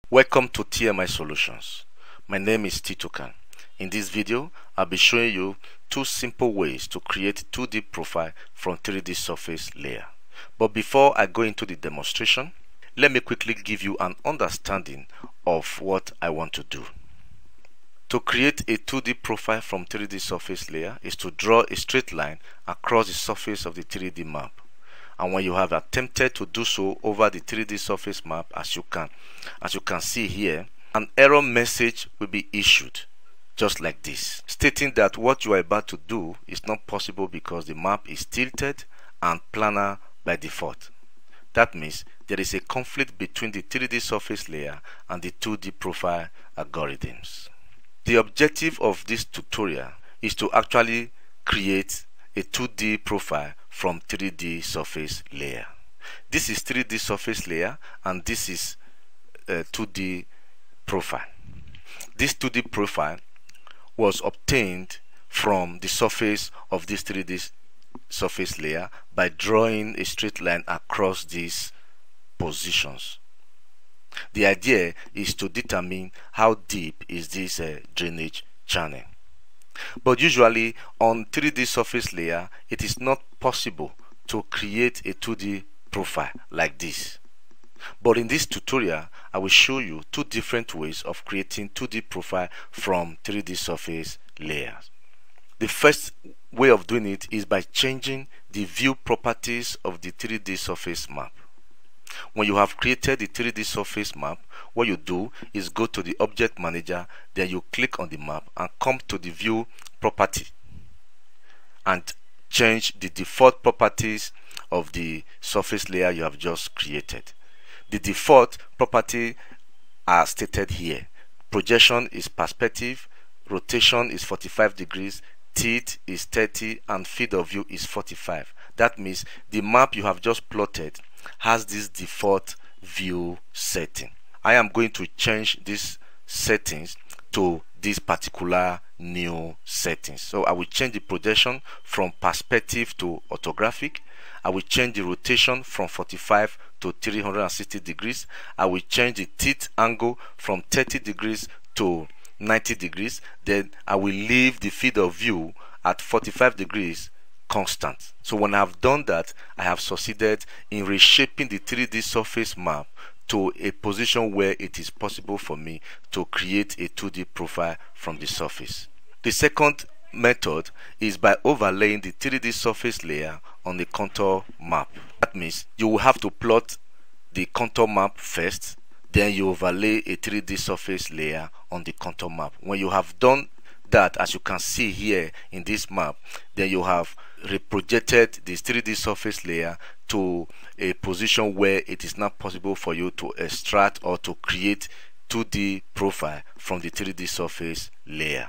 Welcome to TMI Solutions. My name is Titocan. In this video, I'll be showing you two simple ways to create 2D profile from 3D surface layer. But before I go into the demonstration, let me quickly give you an understanding of what I want to do. To create a 2D profile from 3D surface layer is to draw a straight line across the surface of the 3D map. And when you have attempted to do so over the 3D surface map, as you can see here, an error message will be issued just like this, stating that what you are about to do is not possible because the map is tilted and planar by default. That means there is a conflict between the 3D surface layer and the 2D profile algorithms. The objective of this tutorial is to actually create a 2D profile from 3D surface layer. This is 3D surface layer and this is a 2D profile. This 2D profile was obtained from the surface of this 3D surface layer by drawing a straight line across these positions. The idea is to determine how deep is this drainage channel. But usually on 3D surface layer, it is not possible to create a 2D profile like this. But in this tutorial, I will show you two different ways of creating 2D profile from 3D surface layers. The first way of doing it is by changing the view properties of the 3D surface map. When you have created the 3D surface map, what you do is go to the object manager, then you click on the map and come to the view property and change the default properties of the surface layer you have just created. The default property are stated here. Projection is perspective, rotation is 45 degrees, tilt is 30, and field of view is 45. That means the map you have just plotted has this default view setting. I am going to change these settings to this particular new settings. So I will change the projection from perspective to orthographic. I will change the rotation from 45 to 360 degrees. I will change the tilt angle from 30 degrees to 90 degrees. Then I will leave the field of view at 45 degrees constant. So when I have done that, I have succeeded in reshaping the 3D surface map to a position where it is possible for me to create a 2D profile from the surface. The second method is by overlaying the 3D surface layer on the contour map. That means you will have to plot the contour map first, then you overlay a 3D surface layer on the contour map. When you have done that, as you can see here in this map, then you have reprojected this 3D surface layer to a position where it is not possible for you to extract or to create 2D profile from the 3D surface layer.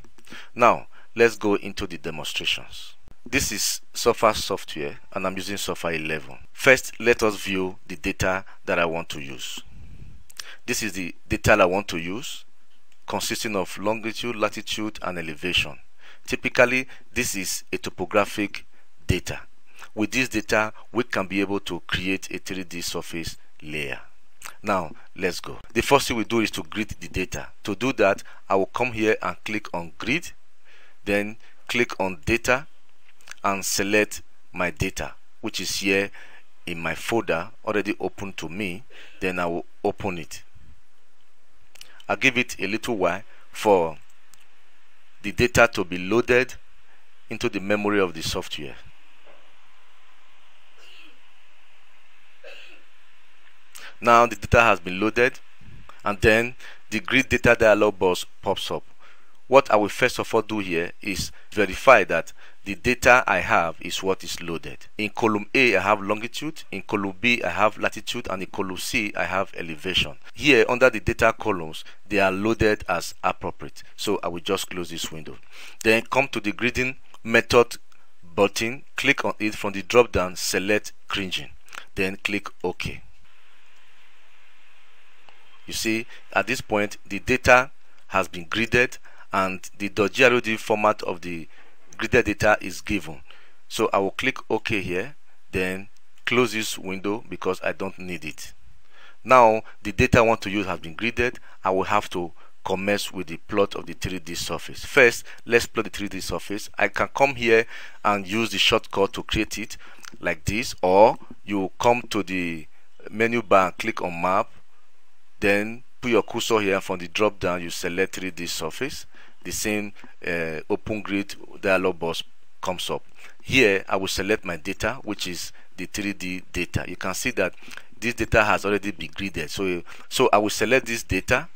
Now let's go into the demonstrations. This is Surface software and I'm using Surface 11. First, let us view the data that I want to use. This is the data I want to use, consisting of longitude, latitude, and elevation. Typically, this is a topographic data. With this data, we can be able to create a 3D surface layer. Now, let's go. The first thing we do is to grid the data. To do that, I will come here and click on grid, then click on data and select my data, which is here in my folder already open to me. Then I will open it. I'll give it a little while for the data to be loaded into the memory of the software. Now the data has been loaded and then the grid data dialog box pops up. What I will first of all do here is verify that the data I have is what is loaded. In column A I have longitude, in column B I have latitude, and in column C I have elevation. Here under the data columns they are loaded as appropriate. So I will just close this window. Then come to the gridding method button, click on it. From the drop down select cringing, then click OK. You see at this point the data has been gridded and the .grd format of the gridded data is given. So I will click OK here, then close this window because I don't need it. Now the data I want to use has been gridded. I will have to commence with the plot of the 3D surface. First, let's plot the 3D surface. I can come here and use the shortcut to create it like this, or you come to the menu bar and click on map, then put your cursor here, and from the drop down you select 3D surface. The same open grid dialog box comes up. Here I will select my data, which is the 3D data. You can see that this data has already been gridded, so I will select this data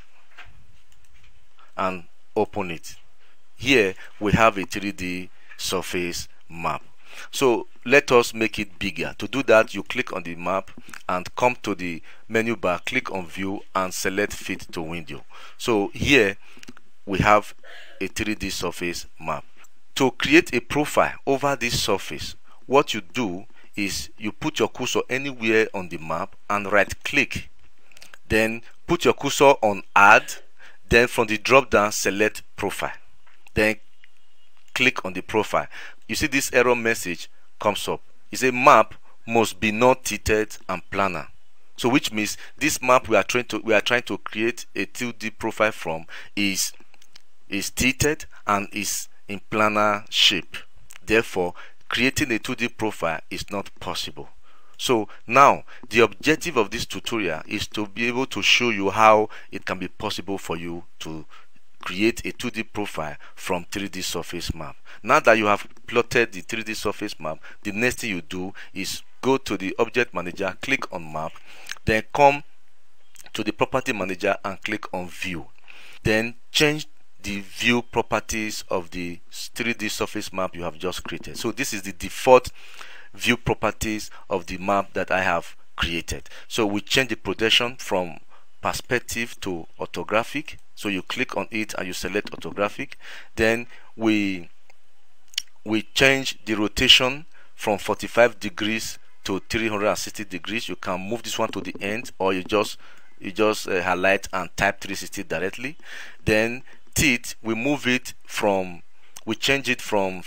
and open it. Here we have a 3D surface map. So let us make it bigger. To do that, you click on the map and come to the menu bar, click on view and select fit to window. So here we have a 3D surface map. To create a profile over this surface, what you do is you put your cursor anywhere on the map and right click, then put your cursor on add, then from the drop down select profile, then click on the profile. You see this error message comes up. It says map must be non-tilted and planar. So which means this map we are trying to create a 2D profile from is tilted and is in planar shape. Therefore, creating a 2D profile is not possible. So now the objective of this tutorial is to be able to show you how it can be possible for you to create a 2D profile from 3D surface map. Now that you have plotted the 3D surface map, the next thing you do is go to the object manager, click on map, then come to the property manager and click on view. Then change the view properties of the 3D surface map you have just created. So this is the default view properties of the map that I have created. So we change the projection from perspective to orthographic. So you click on it and you select orthographic. Then we change the rotation from 45 degrees to 360 degrees. You can move this one to the end, or you just highlight and type 360 directly. Then teeth, we change it from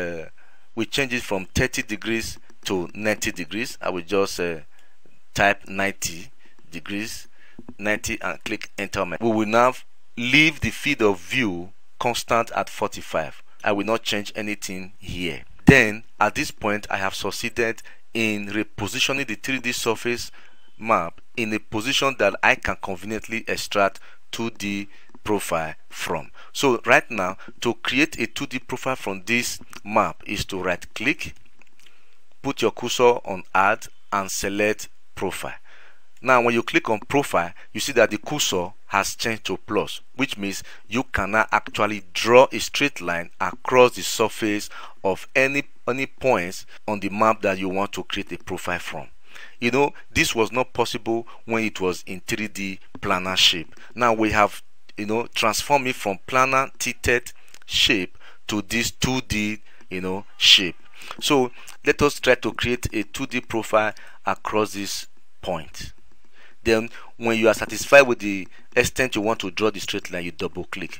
30 degrees to 90 degrees. I will just type 90 degrees, 90, and click enter. We will now leave the field of view constant at 45. I will not change anything here. Then at this point I have succeeded in repositioning the 3D surface map in a position that I can conveniently extract 2D profile from. So right now, to create a 2D profile from this map is to right click, put your cursor on add and select profile. Now when you click on profile, you see that the cursor has changed to plus, which means you can now actually draw a straight line across the surface of any points on the map that you want to create a profile from. You know, this was not possible when it was in 3D planar shape. Now we have, you know, transform it from planar tilted shape to this 2D, you know, shape. So let us try to create a 2D profile across this point. Then when you are satisfied with the extent you want to draw the straight line, you double click.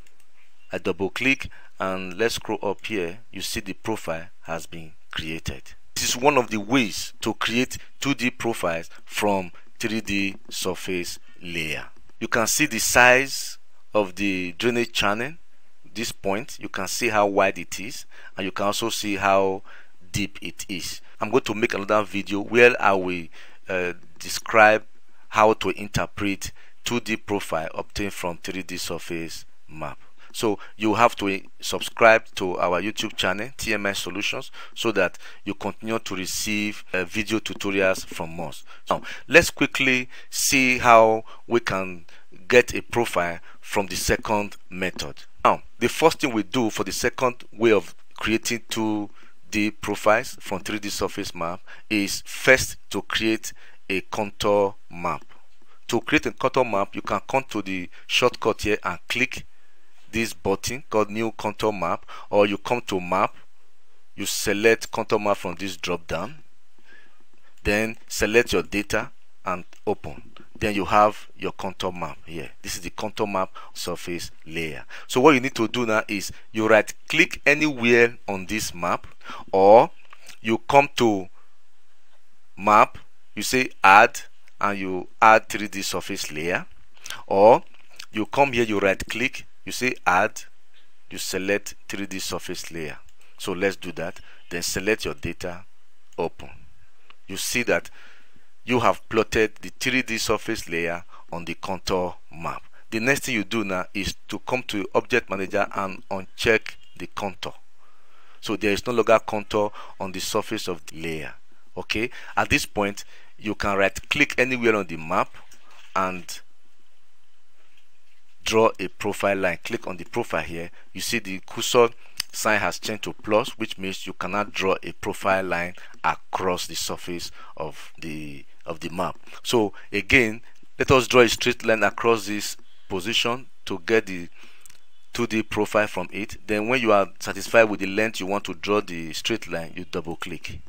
I double click and let's scroll up here. You see the profile has been created. This is one of the ways to create 2D profiles from 3D surface layer. You can see the size of the drainage channel. This point, you can see how wide it is, and you can also see how deep it is. I'm going to make another video where I will describe how to interpret 2D profile obtained from 3D surface map. So you have to subscribe to our YouTube channel, TMI Solutions, so that you continue to receive video tutorials from us. Now let's quickly see how we can get a profile from the second method. Now the first thing we do for the second way of creating 2D profiles from 3D surface map is first to create a contour map. To create a contour map, you can come to the shortcut here and click this button called new contour map, or you come to map, you select contour map from this drop down, then select your data and open. Then you have your contour map here. This is the contour map surface layer. So what you need to do now is you right click anywhere on this map, or you come to map, you say add and you add 3D surface layer, or you come here, you right click, you say add, you select 3D surface layer. So let's do that. Then select your data, open. You see that you have plotted the 3D surface layer on the contour map. The next thing you do now is to come to Object Manager and uncheck the contour. So there is no longer contour on the surface of the layer. Okay, at this point you can right click anywhere on the map and draw a profile line. Click on the profile here. You see the cursor sign has changed to plus, which means you cannot draw a profile line across the surface of the map. So again, let us draw a straight line across this position to get the 2D profile from it. Then when you are satisfied with the length you want to draw the straight line, you double click.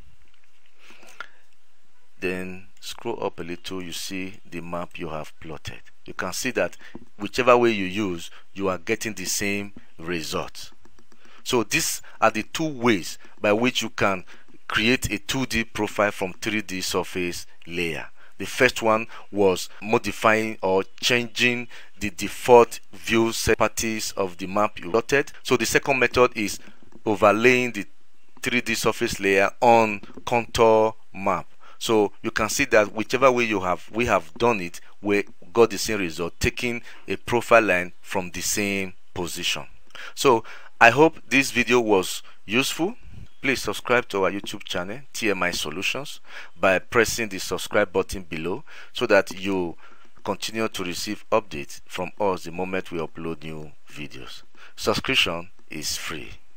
Then scroll up a little, you see the map you have plotted. You can see that whichever way you use, you are getting the same result. So these are the two ways by which you can create a 2D profile from 3D surface layer. The first one was modifying or changing the default view properties of the map you plotted. So the second method is overlaying the 3D surface layer on contour map. So you can see that whichever way we have done it, we got the same result, taking a profile line from the same position. So I hope this video was useful. Please subscribe to our YouTube channel, TMI Solutions, by pressing the subscribe button below so that you continue to receive updates from us the moment we upload new videos. Subscription is free.